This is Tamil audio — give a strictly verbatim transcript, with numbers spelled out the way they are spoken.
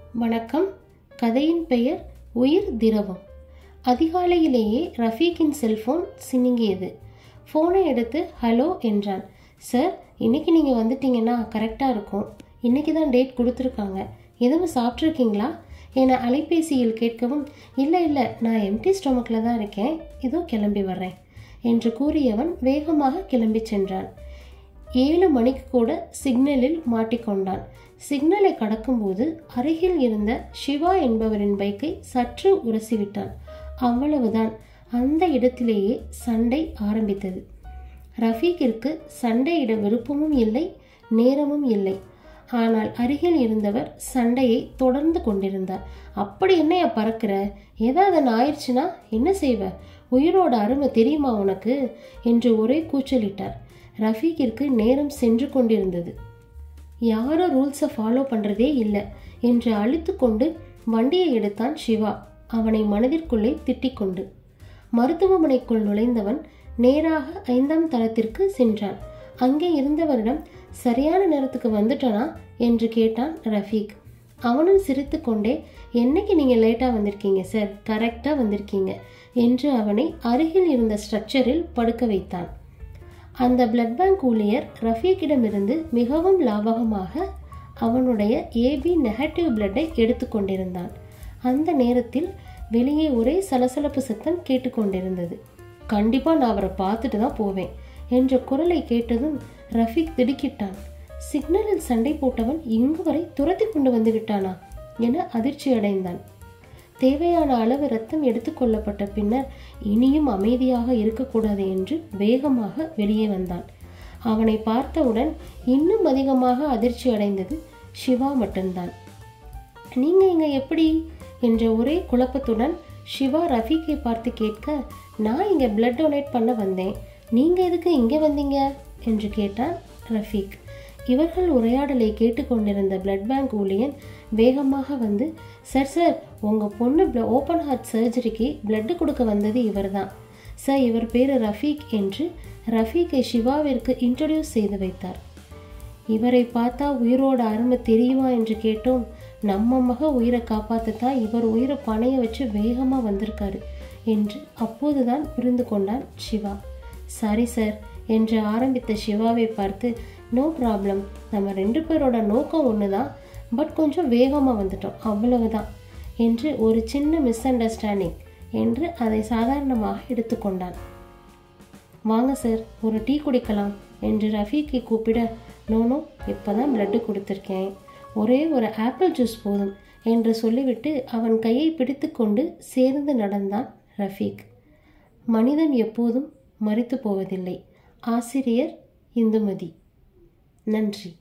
வணக்கம். கதையின் பெயர் உயிர் திரவம். அதிகாலையிலேயே ரஃபீக்கின் செல்போன் சினுங்கியது. ஃபோனை எடுத்து ஹலோ என்றான். சார், இன்னைக்கு நீங்கள் வந்துட்டீங்கன்னா கரெக்டாக இருக்கும். இன்னைக்கு தான் டேட் கொடுத்துருக்காங்க. எதுவும் சாப்பிட்ருக்கீங்களா என அலைபேசியில் கேட்கவும், இல்லை இல்லை நான் எம்டி ஸ்டொமக்கில் தான் இருக்கேன், இதோ கிளம்பி வர்றேன் என்று கூறியவன் வேகமாக கிளம்பி சென்றான். ஏழு மணிக்கு கூட சிக்னலில் மாட்டிக்கொண்டான். சிக்னலை கடக்கும்போது அருகில் இருந்த சிவா என்பவரின் பைக்கை சற்று உரசிவிட்டான். அவ்வளவுதான், அந்த இடத்திலேயே சண்டை ஆரம்பித்தது. ரஃபீக்கிற்கு சண்டையிட விருப்பமும் இல்லை, நேரமும் இல்லை. ஆனால் அருகில் இருந்தவர் சண்டையை தொடர்ந்து கொண்டிருந்தார். அப்படி என்னைய பறக்கிற, ஏதாவது ஆயிடுச்சுன்னா என்ன செய்வ, உயிரோட அருமை தெரியுமா உனக்கு என்று ஒரே கூச்சலிட்டார். ரஃபீக்கிற்கு நேரம் சென்று கொண்டிருந்தது. யாரும் ரூல்ஸை ஃபாலோ பண்ணுறதே இல்லை என்று அழுத்து கொண்டு வண்டியை எடுத்தான் சிவா, அவனை மனதிற்குள்ளே திட்டிக்கொண்டு. மருத்துவமனைக்குள் நுழைந்தவன் நேராக ஐந்தாம் தளத்திற்கு சென்றான். அங்கே இருந்தவரிடம், சரியான நேரத்துக்கு வந்துட்டனா என்று கேட்டான் ரஃபீக். அவனும் சிரித்து கொண்டே, என்னைக்கு நீங்கள் லேட்டாக வந்திருக்கீங்க சார், கரெக்டாக வந்திருக்கீங்க என்று அவனை அருகில் இருந்த ஸ்ட்ரக்சரில் படுக்க வைத்தான். அந்த பிளட் பேங்க் ஊழியர் ரஃபீக்கிடமிருந்து மிகவும் லாபகமாக அவனுடைய ஏபி நெகட்டிவ் பிளட்டை எடுத்துக்கொண்டிருந்தான். அந்த நேரத்தில் வெளியே ஒரே சலசலப்பு சத்தம் கேட்டுக்கொண்டிருந்தது. கண்டிப்பாக நான் அவரை பார்த்துட்டு தான் போவேன் என்ற குரலை கேட்டதும் ரஃபீக் திடுக்கிட்டான். சிக்னலில் சண்டை போட்டவன் இங்கு வரை துரத்தி கொண்டு வந்து விட்டானா என அதிர்ச்சி அடைந்தான். தேவையான அளவு ரத்தம் எடுத்துக்கொள்ளப்பட்ட பின்னர் இனியும் அமைதியாக இருக்கக்கூடாது என்று வேகமாக வெளியே வந்தான். அவனை பார்த்தவுடன் இன்னும் அதிகமாக அதிர்ச்சி அடைந்தது சிவா மட்டும்தான். நீங்க இங்க எப்படி என்ற ஒரே குழப்பத்துடன் சிவா ரஃபீக்கை பார்த்து கேட்க, நான் இங்க பிளட் டொனேட் பண்ண வந்தேன், நீங்க எதுக்கு இங்க வந்தீங்க என்று கேட்டான் ரஃபீக். இவர்கள் உரையாடலை கேட்டுக்கொண்டிருந்த பிளட் பேங்க் ஊழியன் வேகமாக வந்து, சார் சார் உங்கள் பொண்ணு ஓப்பன் ஹார்ட் சர்ஜரிக்கு பிளட்டு கொடுக்க வந்தது இவர் தான் சார், இவர் பேர் ரஃபீக் என்று ரஃபீக்கை சிவாவிற்கு இன்ட்ரடியூஸ் செய்து வைத்தார். இவரை பார்த்தா உயிரோட அருமை தெரியுமா என்று கேட்டோம். நம்ம மக உயிரை காப்பாற்றத்தான் இவர் உயிரை பணைய வச்சு வேகமாக வந்திருக்காரு என்று அப்போதுதான் புரிந்து கொண்டான் சிவா. சாரி சார் என்று ஆரம்பித்த சிவாவை பார்த்து, நோ ப்ராப்ளம், நம்ம ரெண்டு பேரோட நோக்கம் ஒன்று தான், பட் கொஞ்சம் வேகமாக வந்துட்டோம் அவ்வளவுதான் என்று ஒரு சின்ன மிஸ் அண்டர்ஸ்டாண்டிங் என்று அதை சாதாரணமாக எடுத்துக்கொண்டான். வாங்க சார், ஒரு டீ குடிக்கலாம் என்று ரஃபீக்கை கூப்பிட, நோனோ இப்போதான் பிளட்டு கொடுத்துருக்கேன், ஒரே ஒரு ஆப்பிள் ஜூஸ் போதும் என்று சொல்லிவிட்டு அவன் கையை பிடித்து கொண்டு சேர்ந்து நடந்தான் ரஃபீக். மனிதன் எப்போதும் மரித்து போவதில்லை. ஆசிரியர் இந்துமதி. நன்றி.